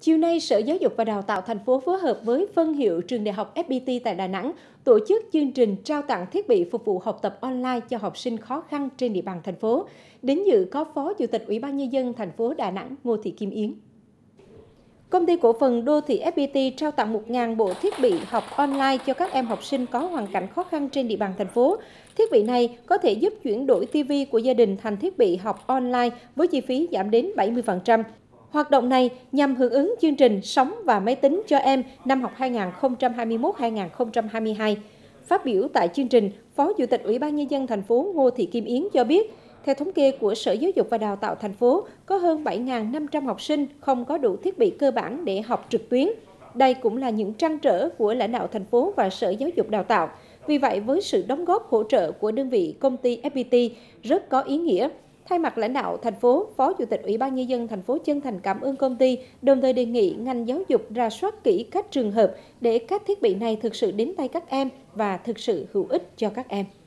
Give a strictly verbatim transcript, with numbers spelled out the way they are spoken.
Chiều nay, Sở Giáo dục và Đào tạo thành phố phối hợp với phân hiệu trường đại học ép pê tê tại Đà Nẵng tổ chức chương trình trao tặng thiết bị phục vụ học tập online cho học sinh khó khăn trên địa bàn thành phố. Đến dự có Phó Chủ tịch Ủy ban Nhân dân thành phố Đà Nẵng Ngô Thị Kim Yến. Công ty cổ phần đô thị ép pê tê trao tặng một nghìn bộ thiết bị học online cho các em học sinh có hoàn cảnh khó khăn trên địa bàn thành phố. Thiết bị này có thể giúp chuyển đổi ti vi của gia đình thành thiết bị học online với chi phí giảm đến bảy mươi phần trăm. Hoạt động này nhằm hưởng ứng chương trình Sống và Máy tính cho em năm học hai nghìn không trăm hai mươi mốt hai nghìn không trăm hai mươi hai. Phát biểu tại chương trình, Phó Chủ tịch Ủy ban Nhân dân thành phố Ngô Thị Kim Yến cho biết, theo thống kê của Sở Giáo dục và Đào tạo thành phố, có hơn bảy nghìn năm trăm học sinh không có đủ thiết bị cơ bản để học trực tuyến. Đây cũng là những trăn trở của lãnh đạo thành phố và Sở Giáo dục Đào tạo. Vì vậy, với sự đóng góp hỗ trợ của đơn vị công ty ép pê tê rất có ý nghĩa. Thay mặt lãnh đạo thành phố, Phó Chủ tịch Ủy ban Nhân dân thành phố chân thành cảm ơn công ty, đồng thời đề nghị ngành giáo dục rà soát kỹ các trường hợp để các thiết bị này thực sự đến tay các em và thực sự hữu ích cho các em.